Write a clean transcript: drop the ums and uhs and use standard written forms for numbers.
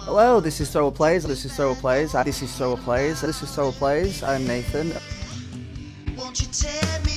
Hello, this is Thrower Plays, this is Thrower Plays, this is Thrower Plays, this is Thrower Plays, I'm Nathan. Won't you tell me